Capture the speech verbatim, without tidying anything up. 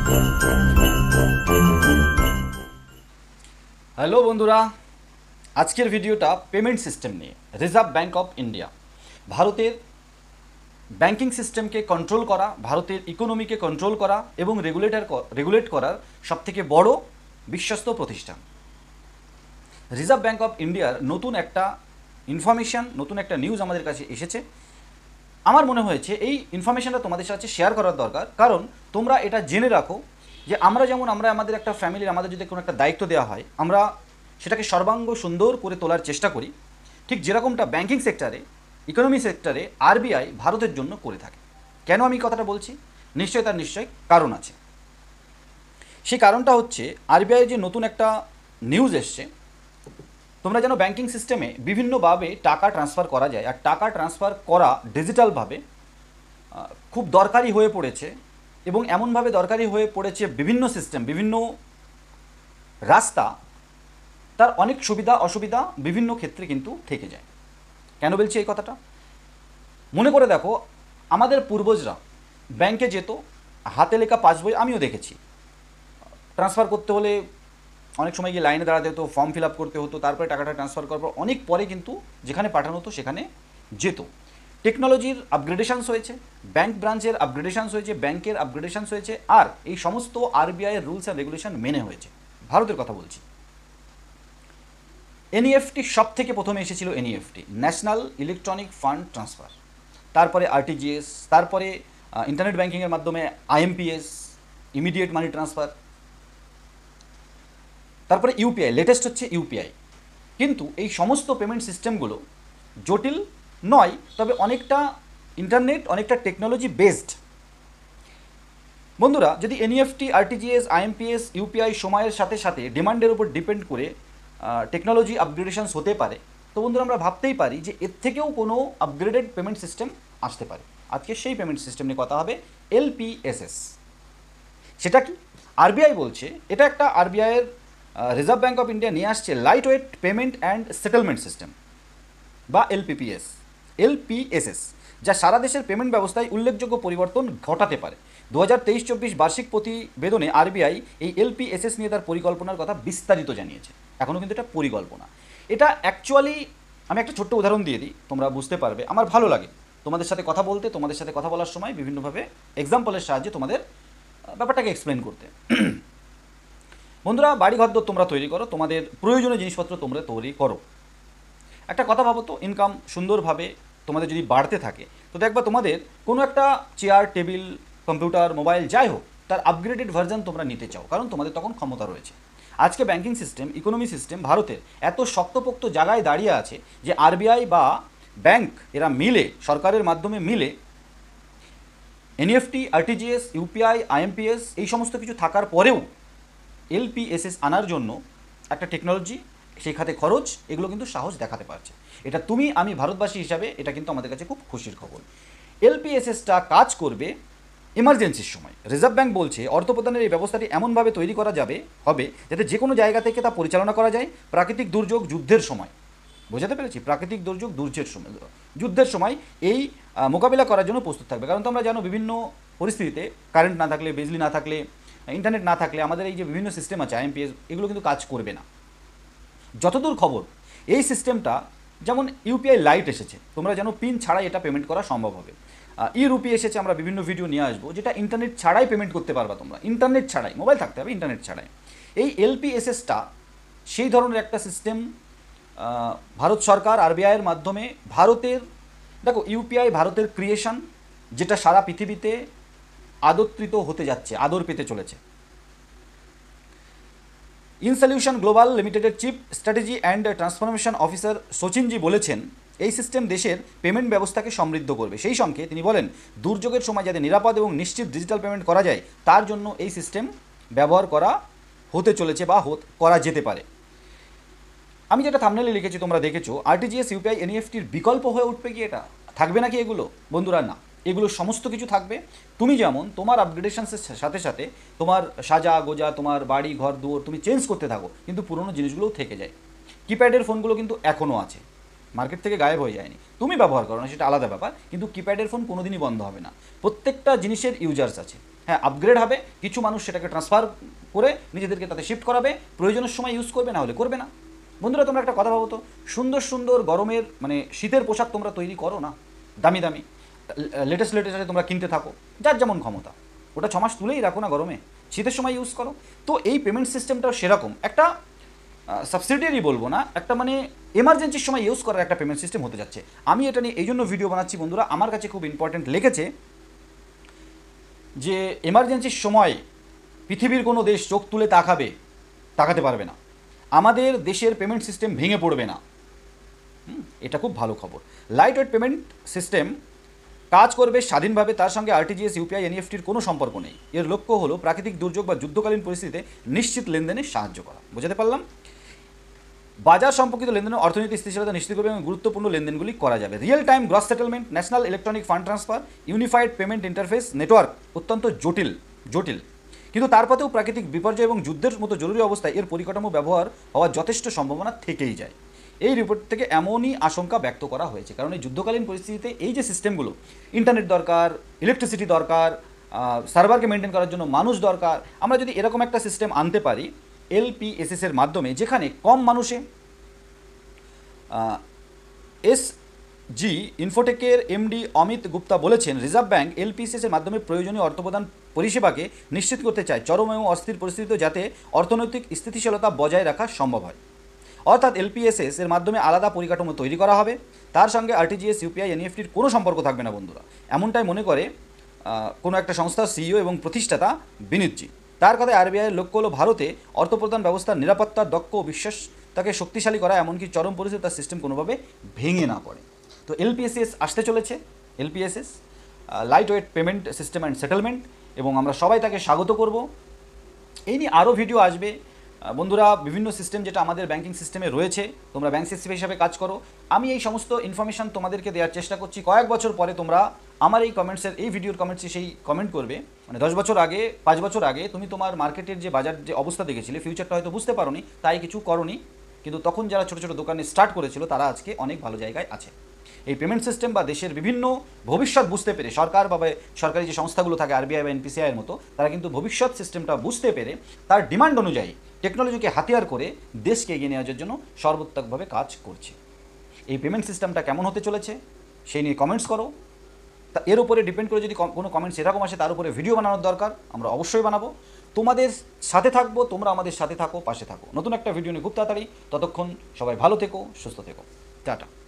Hello বন্ধুরা, আজকের ভিডিওটা পেমেন্ট সিস্টেম নিয়ে। রিজার্ভ ব্যাঙ্ক অফ ইন্ডিয়া ভারতের ব্যাংকিং সিস্টেমকে কন্ট্রোল করা, ভারতের ইকোনমিকে কন্ট্রোল করা এবং রেগুলেটর রেগুলেট করার সবথেকে বড় বিশ্বস্ত প্রতিষ্ঠান। রিজার্ভ ব্যাঙ্ক অফ ইন্ডিয়ার নতুন একটা ইনফরমেশান, নতুন একটা নিউজ আমাদের কাছে এসেছে। আমার মনে হয়েছে এই ইনফরমেশানটা তোমাদের সাথে শেয়ার করার দরকার, কারণ তোমরা এটা জেনে রাখো যে আমরা যেমন আমরা আমাদের একটা ফ্যামিলির আমাদের যদি কোনো একটা দায়িত্ব দেওয়া হয়, আমরা সেটাকে সর্বাঙ্গ সুন্দর করে তোলার চেষ্টা করি, ঠিক যেরকমটা ব্যাংকিং সেক্টরে, ইকোনমি সেক্টরে আরবিআই ভারতের জন্য করে থাকে। কেন আমি কথাটা বলছি? নিশ্চয়ই তার নিশ্চয়ই কারণ আছে। সেই কারণটা হচ্ছে আরবিআই যে নতুন একটা নিউজ এসছে। তোমরা জানো ব্যাংকিং সিস্টেমে বিভিন্নভাবে টাকা ট্রান্সফার করা যায়, আর টাকা ট্রান্সফার করা ডিজিটালভাবে খুব দরকারি হয়ে পড়েছে, এবং এমনভাবে দরকারি হয়ে পড়েছে বিভিন্ন সিস্টেম, বিভিন্ন রাস্তা, তার অনেক সুবিধা অসুবিধা বিভিন্ন ক্ষেত্রে কিন্তু থেকে যায়। কেন বলছি এই কথাটা? মনে করে দেখো, আমাদের পূর্বজরা ব্যাংকে যেত, হাতে লেখা পাসবই আমিও দেখেছি। ট্রান্সফার করতে হলে অনেক সময় গিয়ে লাইনে দাঁড়াতে হতো, ফর্ম ফিল আপ করতে হতো, তারপরে টাকাটা ট্রান্সফার করার পর অনেক পরে কিন্তু যেখানে পাঠানো হতো সেখানে যেত। টেকনোলজির আপগ্রেডেশনস হয়েছে, ব্যাংক ব্রাঞ্চের আপগ্রেডেশনস হয়েছে, ব্যাংকের আপগ্রেডেশনস হয়েছে, আর এই সমস্ত আরবিআইয়ের রুলস অ্যান্ড রেগুলেশন মেনে হয়েছে। ভারতের কথা বলছি। এনইএফটি সব থেকে প্রথমে এসেছিল, NEFT national electronic fund transfer, তারপরে আরটিজিএস, তারপরে ইন্টারনেট ব্যাংকিংয়ের মাধ্যমে আইএমপিএস, ইমিডিয়েট মানি ট্রান্সফার, তারপরে ইউপিআই, লেটেস্ট হচ্ছে ইউপিআই। কিন্তু এই সমস্ত পেমেন্ট সিস্টেমগুলো জটিল নয়, তবে অনেকটা ইন্টারনেট, অনেকটা টেকনোলজি বেসড। বন্ধুরা, যদি এনইএফটি, আরটিজিএস, আইএমপিএস, ইউপিআই সময়ের সাথে সাথে ডিমান্ডের উপর ডিপেন্ড করে টেকনোলজি আপগ্রেডেশনস হতে পারে, তো বন্ধুরা আমরা ভাবতেই পারি যে এর থেকেও কোনো আপগ্রেডেড পেমেন্ট সিস্টেম আসতে পারে। আজকে সেই পেমেন্ট সিস্টেম নিয়ে কথা হবে, এলপিএসএস। সেটা কি? আরবিআই বলছে এটা একটা আরবিআইয়ের রিজার্ভ ব্যাঙ্ক অফ ইন্ডিয়া নিয়ে আসছে light weight payment and settlement system বা এলপিপিএস, এলপিএসএস, যা সারা দেশের পেমেন্ট ব্যবস্থায় উল্লেখযোগ্য পরিবর্তন ঘটাতে পারে। দু হাজার তেইশ চব্বিশ বার্ষিক প্রতিবেদনে আরবিআই এই এলপিএসএস নিয়ে তার পরিকল্পনার কথা বিস্তারিত জানিয়েছে। এখনও কিন্তু এটা পরিকল্পনা। এটা অ্যাকচুয়ালি, আমি একটা ছোট্ট উদাহরণ দিয়ে দিই, তোমরা বুঝতে পারবে। আমার ভালো লাগে তোমাদের সাথে কথা বলতে, তোমাদের সাথে কথা বলার সময় বিভিন্নভাবে এক্সাম্পলের সাহায্যে তোমাদের ব্যাপারটাকে এক্সপ্লেন করতে। বন্ধুরা, বাড়ি ঘর তোমরা তৈরি করো, তোমাদের প্রয়োজনীয় জিনিসপত্র তোমরা তৈরি করো। একটা কথা ভাবো তো, ইনকাম সুন্দরভাবে তোমাদের যদি বাড়তে থাকে, তো দেখবা তোমাদের কোনো একটা চেয়ার, টেবিল, কম্পিউটার, মোবাইল যাই হোক, তার আপগ্রেডেড ভার্জন তোমরা নিতে চাও, কারণ তোমাদের তখন ক্ষমতা রয়েছে। আজকে ব্যাংকিং সিস্টেম, ইকোনমি সিস্টেম ভারতের এত শক্তপোক্ত জায়গায় দাঁড়িয়ে আছে যে আরবিআই বা ব্যাংক এরা মিলে, সরকারের মাধ্যমে মিলে এনইএফটি, আরটিজিএস, ইউপিআই, আইএমপিএস এই সমস্ত কিছু থাকার পরেও এলপিএসএস আনার জন্য একটা টেকনোলজি, সেই খাতে খরচ, এগুলো কিন্তু সাহস দেখাতে পারছে। এটা তুমি আমি ভারতবাসী হিসাবে এটা কিন্তু আমাদের কাছে খুব খুশির খবর। এলপিএসএসটা কাজ করবে এমার্জেন্সির সময়। রিজার্ভ ব্যাঙ্ক বলছে অর্থ প্রদানের এই ব্যবস্থাটি এমনভাবে তৈরি করা যাবে হবে যাতে যে কোনো জায়গা থেকে তা পরিচালনা করা যায়। প্রাকৃতিক দুর্যোগ, যুদ্ধের সময়, বোঝাতে পেরেছি, প্রাকৃতিক দুর্যোগ, দুর্যোগের সময়, যুদ্ধের সময় এই মোকাবিলা করার জন্য প্রস্তুত থাকবে। কারণ তোমরা জানো বিভিন্ন পরিস্থিতিতে কারেন্ট না থাকলে, বিজলি না থাকলে, ইন্টারনেট না থাকলে আমাদের এই যে বিভিন্ন সিস্টেম আছে আইএমপিএস, এগুলো কিন্তু কাজ করবে না। যতদূর খবর, এই সিস্টেমটা যেমন ইউপিআই লাইট এসেছে, তোমরা জানো পিন ছাড়াই এটা পেমেন্ট করা সম্ভব হবে। ই রুপি এসেছে, আমরা বিভিন্ন ভিডিও নিয়ে আসবো, যেটা ইন্টারনেট ছাড়াই পেমেন্ট করতে পারবা তোমরা, ইন্টারনেট ছাড়াই, মোবাইল থাকতে হবে, ইন্টারনেট ছাড়াই। এই এলপিএসএসটা সেই ধরনের একটা সিস্টেম। ভারত সরকার আরবিআইয়ের মাধ্যমে ভারতের, দেখো ইউপিআই ভারতের ক্রিয়েশন, যেটা সারা পৃথিবীতে আদরিত হতে যাচ্ছে, আদর পেতে চলেছে। ইনসলিউশন গ্লোবাল লিমিটেডের chief strategy and transformation officer সচিনজি বলেছেন এই সিস্টেম দেশের পেমেন্ট ব্যবস্থাকে সমৃদ্ধ করবে। সেই সঙ্গে তিনি বলেন দুর্যোগের সময় যাতে নিরাপদ এবং নিশ্চিত ডিজিটাল পেমেন্ট করা যায়, তার জন্য এই সিস্টেম ব্যবহার করা হতে চলেছে বা করা যেতে পারে। আমি যেটা থাম্বনেলে লিখেছি তোমরা দেখেছো, আরটিজিএস, ইউপিআই, এনইএফটির বিকল্প হয়ে উঠবে কি? এটা থাকবে নাকি এগুলো? বন্ধুরা না, এগুলো সমস্ত কিছু থাকবে। তুমি যেমন তোমার আপগ্রেডেশনসের সাথে সাথে তোমার সাজা গোজা, তোমার বাড়ি ঘর দুয়ার তুমি চেঞ্জ করতে থাকো, কিন্তু পুরনো জিনিসগুলোও থেকে যায়। কিপ্যাডের ফোনগুলো কিন্তু এখনও আছে, মার্কেট থেকে গায়েব হয়ে যায়নি, তুমি ব্যবহার করো না সেটা আলাদা ব্যাপার, কিন্তু কিপ্যাডের ফোন কোনোদিনই বন্ধ হবে না। প্রত্যেকটা জিনিসের ইউজার্স আছে, হ্যাঁ আপগ্রেড হবে, কিছু মানুষ সেটাকে ট্রান্সফার করে নিজেদেরকে তাতে শিফট করাবে, প্রয়োজনের সময় ইউজ করবে, না হলে করবে না। বন্ধুরা তোমরা একটা কথা ভাবো তো, সুন্দর সুন্দর গরমের মানে শীতের পোশাক তোমরা তৈরি করো না, দামি দামি লেটেস্ট লেটেস্ট তোমরা কিনতে থাকো, যার যেমন ক্ষমতা, ওটা ছ মাস তুলেই রাখো না গরমে, শীতের সময় ইউজ করো। তো এই পেমেন্ট সিস্টেমটাও সেরকম একটা সাবসিডিয়ারি বলবো না, একটা মানে এমার্জেন্সির সময় ইউজ করার একটা পেমেন্ট সিস্টেম হতে যাচ্ছে। আমি এটা নিয়ে এই জন্য ভিডিও বানাচ্ছি বন্ধুরা, আমার কাছে খুব ইম্পর্টেন্ট লেগেছে যে এমার্জেন্সির সময় পৃথিবীর কোনো দেশ চোখ তুলে তাকাবে, তাকাতে পারবে না, আমাদের দেশের পেমেন্ট সিস্টেম ভেঙে পড়বে না। এটা খুব ভালো খবর। লাইট ওয়েট পেমেন্ট সিস্টেম কাজ করবে স্বাধীনভাবে, তার সঙ্গে আরটিজিএস, ইউপিআই, এনইএফটির কোনো সম্পর্ক নেই। এর লক্ষ্য হলো প্রাকৃতিক দুর্যোগ বা যুদ্ধকালীন পরিস্থিতিতে নিশ্চিত লেনদেনে সাহায্য করা। বুঝতে পারলাম? বাজার সম্পর্কিত লেনদেনের অর্থনৈতিক স্থিতিশীলতা নিশ্চিত করবে এবং গুরুত্বপূর্ণ লেনদেনগুলি করা যাবে। Real time gross settlement, national electronic fund transfer, unified payment interface network অত্যন্ত জটিল জটিল কিন্তু তারপরেও প্রাকৃতিক বিপর্যয় এবং যুদ্ধের মতো জরুরি অবস্থায় এর পরিকাঠামো ব্যবহার হওয়ার যথেষ্ট সম্ভাবনা থেকেই যায়। এই রিপোর্ট থেকে এমনই আশঙ্কা ব্যক্ত করা হয়েছে, কারণ এই যুদ্ধকালীন পরিস্থিতিতে এই যে সিস্টেমগুলো, ইন্টারনেট দরকার, ইলেকট্রিসিটি দরকার, সার্ভারকে মেনটেন করার জন্য মানুষ দরকার, আমরা যদি এরকম একটা সিস্টেম আনতে পারি এলপিএসএস এর মাধ্যমে, যেখানে কম মানুষে এস জি ইনফোটেকের এমডি অমিত গুপ্তা বলেছেন, রিজার্ভ ব্যাঙ্ক এলপিএসএস এর মাধ্যমে প্রয়োজনীয় অর্থপ্রদান পরিষেবাকে নিশ্চিত করতে চায় চরম এবং অস্থির পরিস্থিতিতে যাতে অর্থনৈতিক স্থিতিশীলতা বজায় রাখা সম্ভব হয়। অর্থাৎ এলপিএসএস এর মাধ্যমে আলাদা পরিকাঠামো তৈরি করা হবে, তার সঙ্গে আরটিজিএস, ইউপিআই, এনইএফটির কোনো সম্পর্ক থাকবে না বন্ধুরা, এমনটাই মনে করে কোনো একটা সংস্থার সিইও এবং প্রতিষ্ঠাতা বিনীতজি। তার কথায় আরবিআইয়ের লক্ষ্য হলো ভারতে অর্থপ্রদান ব্যবস্থার নিরাপত্তা, দক্ষ ও বিশ্বাস তাকে শক্তিশালী করা, এমনকি চরম পরিস্থিতি তার সিস্টেম কোনোভাবে ভেঙে না পড়ে। তো এলপিএসএস আসতে চলেছে, LPSS light weight payment system and settlement, এবং আমরা সবাই তাকে স্বাগত করব। এই নিয়ে আরও ভিডিও আসবে বন্ধুরা। বিভিন্ন সিস্টেম যেটা আমাদের ব্যাঙ্কিং সিস্টেমে রয়েছে, তোমরা ব্যাঙ্ক সিস্টেম হিসাবে কাজ করো, আমি এই সমস্ত ইনফরমেশান তোমাদেরকে দেওয়ার চেষ্টা করছি। কয়েক বছর পরে তোমরা আমার এই কমেন্টসের, এই ভিডিওর কমেন্টসে সেই কমেন্ট করবে, মানে দশ বছর আগে, পাঁচ বছর আগে তুমি তোমার মার্কেটের যে বাজার যে অবস্থা দেখেছিলে, ফিউচারটা হয়তো বুঝতে পারোনি, তাই কিছু করোনি, কিন্তু তখন যারা ছোটো ছোটো দোকানে স্টার্ট করেছিল তারা আজকে অনেক ভালো জায়গায় আছে। এই পেমেন্ট সিস্টেম বা দেশের বিভিন্ন ভবিষ্যৎ বুঝতে পেরে সরকার বা সরকারি যে সংস্থাগুলো থাকে আরবিআই বা এনপিসিআইয়ের মতো, তারা কিন্তু ভবিষ্যৎ সিস্টেমটা বুঝতে পেরে তার ডিমান্ড অনুযায়ী টেকনোলজিকে হাতিয়ার করে দেশকে এগিয়ে নেওয়ার জন্য সর্বোত্তকভাবে কাজ করছে। এই পেমেন্ট সিস্টেমটা কেমন হতে চলেছে সেই নিয়ে কমেন্টস করো। তা এর উপরে ডিপেন্ড করে যদি কোনো কমেন্টস এরকম আসে তার উপরে ভিডিও বানানোর দরকার, আমরা অবশ্যই বানাবো। তোমাদের সাথে থাকবো, তোমরা আমাদের সাথে থাকো, পাশে থাকো। নতুন একটা ভিডিও নিয়ে খুব তাড়াতাড়ি, ততক্ষণ সবাই ভালো থেকো, সুস্থ থেকো, টাটা।